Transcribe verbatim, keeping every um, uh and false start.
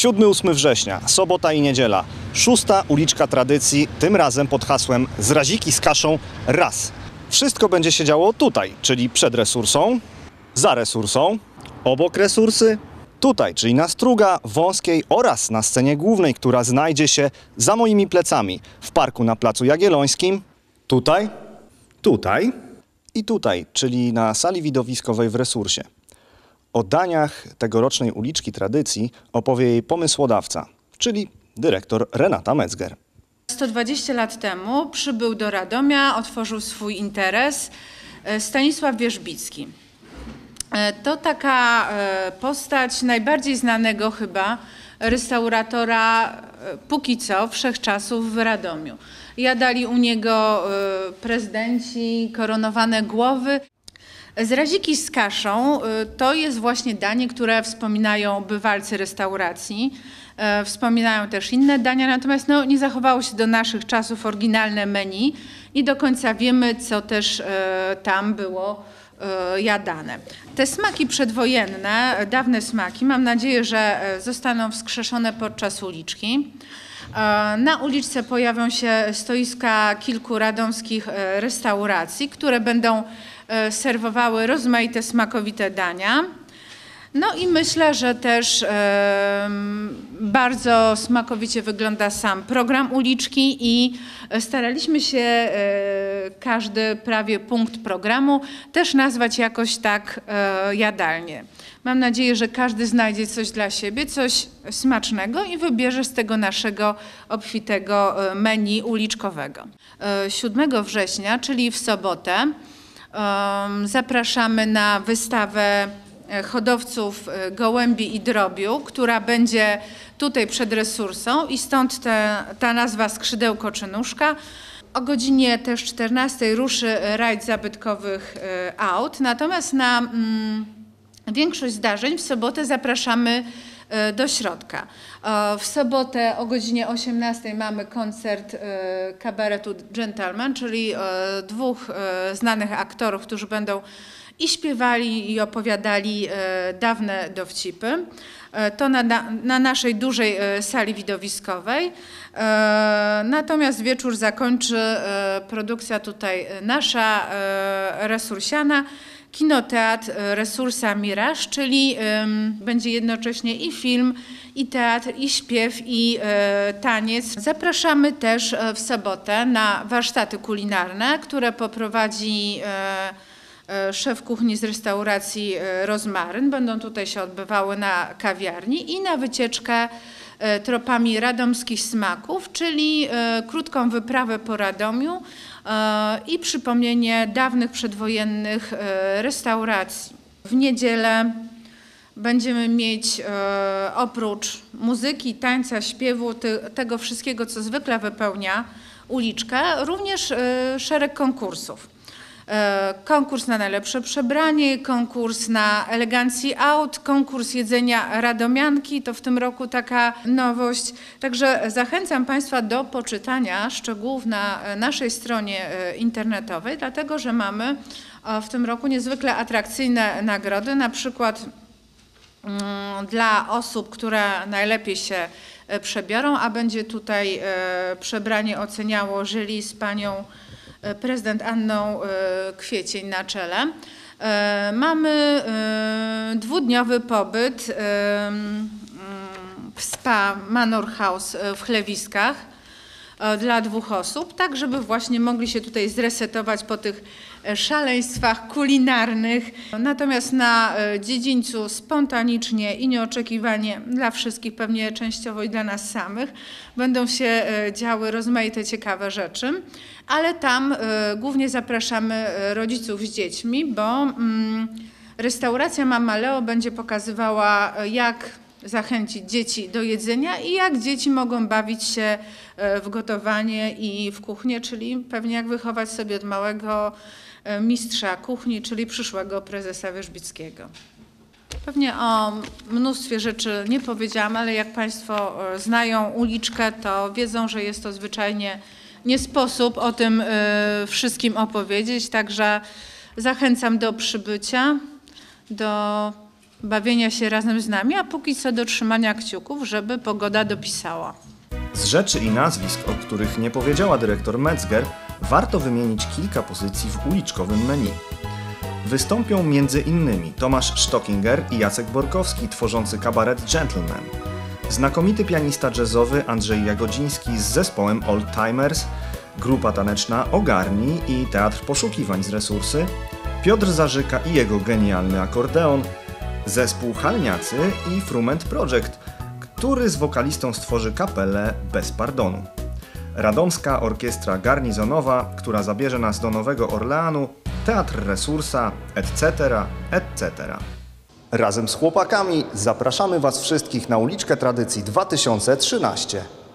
siódmego ósmego września, sobota i niedziela. Szósta uliczka tradycji, tym razem pod hasłem Zraziki z kaszą raz. Wszystko będzie się działo tutaj, czyli przed resursą, za resursą, obok resursy, tutaj, czyli na Struga, Wąskiej oraz na scenie głównej, która znajdzie się za moimi plecami w parku na Placu Jagiellońskim, tutaj, tutaj i tutaj, czyli na sali widowiskowej w resursie. O daniach tegorocznej uliczki tradycji opowie jej pomysłodawca, czyli dyrektor Renata Metzger. sto dwadzieścia lat temu przybył do Radomia, otworzył swój interes Stanisław Wierzbicki. To taka postać najbardziej znanego chyba restauratora póki co wszechczasów w Radomiu. Jadali u niego prezydenci, koronowane głowy. Zraziki z kaszą to jest właśnie danie, które wspominają bywalcy restauracji. Wspominają też inne dania, natomiast no, nie zachowało się do naszych czasów oryginalne menu. Nie do końca wiemy, co też tam było jadane. Te smaki przedwojenne, dawne smaki, mam nadzieję, że zostaną wskrzeszone podczas uliczki. Na uliczce pojawią się stoiska kilku radomskich restauracji, które będą serwowały rozmaite, smakowite dania. No i myślę, że też e, bardzo smakowicie wygląda sam program uliczki i staraliśmy się e, każdy prawie punkt programu też nazwać jakoś tak e, jadalnie. Mam nadzieję, że każdy znajdzie coś dla siebie, coś smacznego i wybierze z tego naszego obfitego menu uliczkowego. E, siódmego września, czyli w sobotę, e, zapraszamy na wystawę hodowców gołębi i drobiu, która będzie tutaj przed resursą i stąd te, ta nazwa Skrzydełko czy Nóżka. O godzinie też czternastej ruszy rajd zabytkowych aut, natomiast na mm, większość zdarzeń w sobotę zapraszamy do środka. W sobotę o godzinie osiemnastej mamy koncert kabaretu Gentleman, czyli dwóch znanych aktorów, którzy będą i śpiewali, i opowiadali e, dawne dowcipy. E, to na, na, na naszej dużej e, sali widowiskowej. E, natomiast wieczór zakończy e, produkcja tutaj nasza, e, resursiana, kinoteatr Resursa Miraż, czyli e, będzie jednocześnie i film, i teatr, i śpiew, i e, taniec. Zapraszamy też w sobotę na warsztaty kulinarne, które poprowadzi e, szef kuchni z restauracji Rozmaryn. Będą tutaj się odbywały na kawiarni i na wycieczkę tropami radomskich smaków, czyli krótką wyprawę po Radomiu i przypomnienie dawnych przedwojennych restauracji. W niedzielę będziemy mieć oprócz muzyki, tańca, śpiewu, tego wszystkiego, co zwykle wypełnia uliczkę, również szereg konkursów. Konkurs na najlepsze przebranie, konkurs na elegancji aut, konkurs jedzenia radomianki, to w tym roku taka nowość. Także zachęcam Państwa do poczytania szczegółów na naszej stronie internetowej, dlatego że mamy w tym roku niezwykle atrakcyjne nagrody, na przykład dla osób, które najlepiej się przebiorą, a będzie tutaj przebranie oceniało jury z panią prezydent Anną Kwiecień na czele. Mamy dwudniowy pobyt w Spa Manor House w Chlewiskach dla dwóch osób, tak żeby właśnie mogli się tutaj zresetować po tych szaleństwach kulinarnych. Natomiast na dziedzińcu spontanicznie i nieoczekiwanie dla wszystkich, pewnie częściowo i dla nas samych, będą się działy rozmaite ciekawe rzeczy, ale tam głównie zapraszamy rodziców z dziećmi, bo restauracja Mama Leo będzie pokazywała, jak zachęcić dzieci do jedzenia i jak dzieci mogą bawić się w gotowanie i w kuchnię, czyli pewnie jak wychować sobie od małego mistrza kuchni, czyli przyszłego prezesa Wierzbickiego. Pewnie o mnóstwie rzeczy nie powiedziałam, ale jak Państwo znają uliczkę, to wiedzą, że jest to zwyczajnie nie sposób o tym wszystkim opowiedzieć, także zachęcam do przybycia, do bawienia się razem z nami, a póki co do trzymania kciuków, żeby pogoda dopisała. Z rzeczy i nazwisk, o których nie powiedziała dyrektor Metzger, warto wymienić kilka pozycji w uliczkowym menu. Wystąpią między innymi Tomasz Stockinger i Jacek Borkowski, tworzący kabaret Gentleman, znakomity pianista jazzowy Andrzej Jagodziński z zespołem Old Timers, grupa taneczna Ogarni i Teatr Poszukiwań z Resursy, Piotr Zarzyka i jego genialny akordeon, zespół Halniacy i Frument Project, który z wokalistą stworzy kapelę Bez Pardonu. Radomska Orkiestra Garnizonowa, która zabierze nas do Nowego Orleanu, Teatr Resursa, et cetera, et cetera. Razem z chłopakami zapraszamy Was wszystkich na Uliczkę Tradycji dwa tysiące trzynaście.